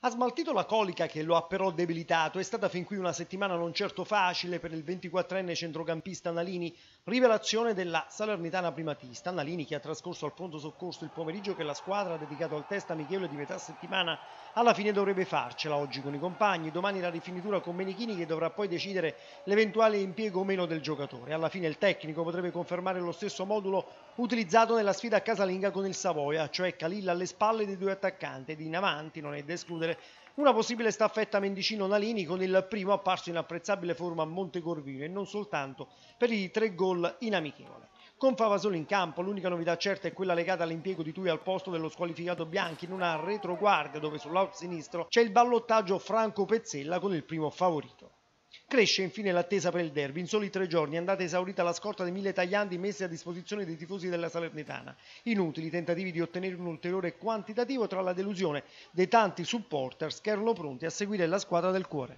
Ha smaltito la colica che lo ha però debilitato, è stata fin qui una settimana non certo facile per il 24enne centrocampista Nalini, rivelazione della Salernitana primatista. Nalini che ha trascorso al pronto soccorso il pomeriggio che la squadra ha dedicato al test amichevole di metà settimana, alla fine dovrebbe farcela oggi con i compagni, domani la rifinitura con Menichini che dovrà poi decidere l'eventuale impiego o meno del giocatore. Alla fine il tecnico potrebbe confermare lo stesso modulo utilizzato nella sfida casalinga con il Savoia, cioè Khalil alle spalle dei due attaccanti ed in avanti non è da escludere una possibile staffetta Mendicino-Nalini con il primo apparso in apprezzabile forma a Montecorvino e non soltanto per i 3 gol in amichevole. Con Favasoli in campo, l'unica novità certa è quella legata all'impiego di Tui al posto dello squalificato Bianchi in una retroguardia dove sull'out sinistro c'è il ballottaggio Franco Pezzella con il primo favorito. Cresce infine l'attesa per il derby. In soli 3 giorni è andata esaurita la scorta di 1000 tagliandi messi a disposizione dei tifosi della Salernitana. Inutili tentativi di ottenere un ulteriore quantitativo tra la delusione dei tanti supporters che erano pronti a seguire la squadra del cuore.